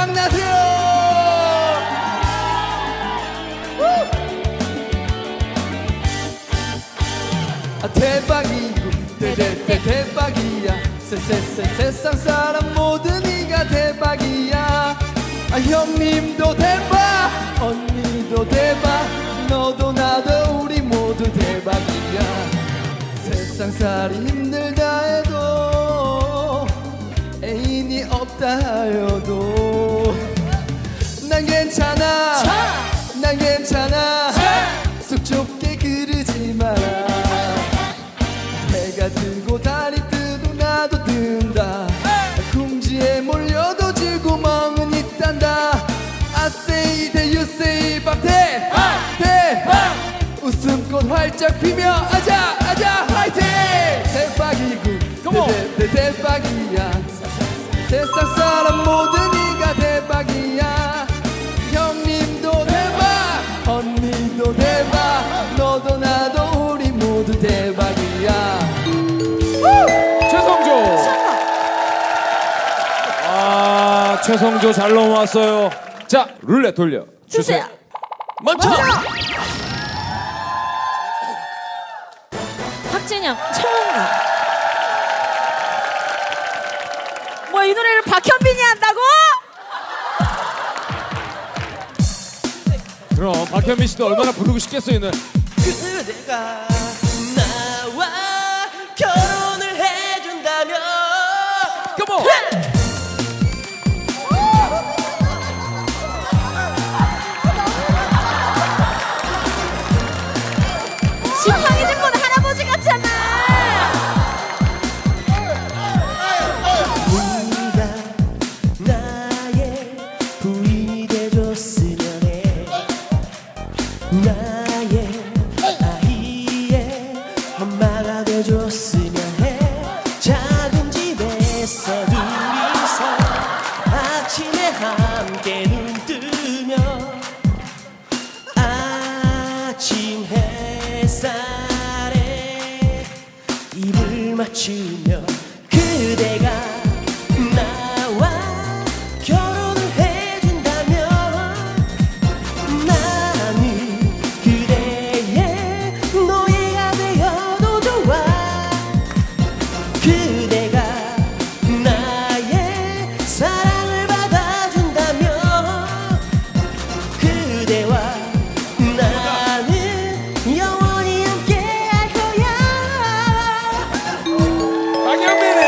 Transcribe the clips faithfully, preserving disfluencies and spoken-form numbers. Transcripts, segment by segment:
대박나세요. 아, 대박이고 대대대 대박이야. 세세세 세상 사람 모두 네가 대박이야. 아, 형님도 대박, 언니도 대박, 너도 나도 우리 모두 대박이야. 세상살이 힘들다 해도 애인이 없다 하여도 난 괜찮아, 난 괜찮아. 속 좁게 그러지 마라. 해가 뜨고 달이 뜨고 나도 뜬다. 궁지에 몰려도 즐구멍은 있단다. I say that you say 밥 대박 대박. 웃음꽃 활짝 피며 아자 아자 화이팅. 대박이고 대, 대, 대박이야. 세상 사람 모두 네가 대박이야. 형님도 대박, 언니도 대박, 너도 나도 우리 모두 대박이야. 최성조. 아, 최성조 잘 넘어왔어요. 자, 룰렛 돌려 주세요. 멈춰. 박진영, 청혼가. 뭐 이 노래를 박현빈이 한다고? 그럼 박현민 씨도 얼마나 부르고 싶겠어요, 이 노래. 그대가 나와 결혼을 해준다면 컴온. 지팡이 짚고 할아버지 같잖아. 네가 나의 부인이 돼줬으면 해. 나의 아이의 엄마가 돼줬으면 해. 작은 집에서 둘이서 아침에 함께 눈 뜨며 아침 햇살에 입을 맞추며 그대가 나와 결혼을 해준다면 나는 그대의 노예가 되어도 좋아. 그대가 나의 사랑을 받아준다면 그대와 나는 영원히 함께 할 거야. 박현민이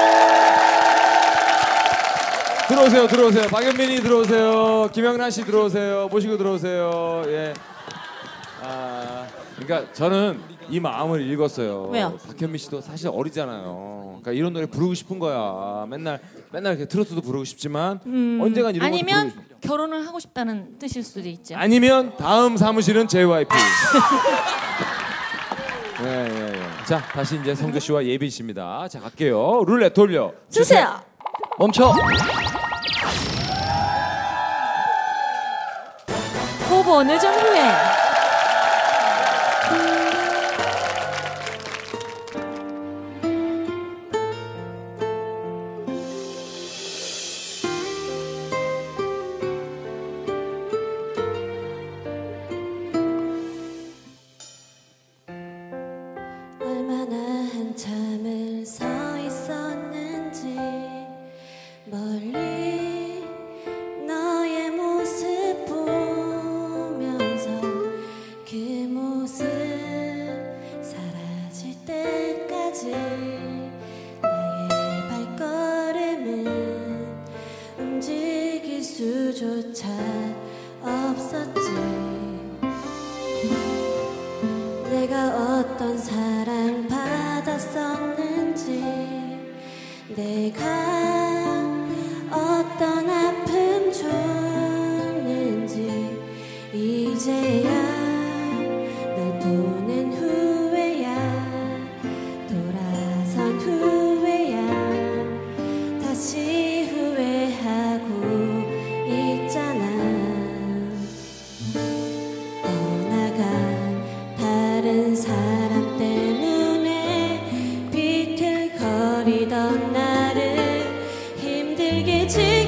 들어오세요, 들어오세요. 박현민이 들어오세요. 김영란 씨 들어오세요. 모시고 들어오세요. 예. 아, 그러니까 저는 이 마음을 읽었어요. 왜요? 박현민 씨도 사실 어리잖아요. 그러니까 이런 노래 부르고 싶은 거야. 맨날 맨날 이렇게 트로트도 부르고 싶지만 음, 언젠간 이런 것도 아니면 부르고 싶... 결혼을 하고 싶다는 뜻일 수도 있죠. 아니면 다음 사무실은 제이와이피. 예, 예, 예. 자, 다시 이제 성조 씨와 예빈 씨입니다. 자, 갈게요. 룰렛 돌려 주세요. 멈춰. 후보 늦은 후에. 얼마나 한참을 서 있었는지 멀리 너의 모습 보면서 그 모습 사라질 때까지 나의 발걸음은 움직일 수조차 없었지. 내가 어떤 사랑 받았었는지, 내가 어떤 아픔 줬는지 이제야 널 보낸 후에야 돌아선 후에야 다시 후회하고 있잖아. 떠나간 다른 사람 때문에 비틀거리던 나를 힘들게 지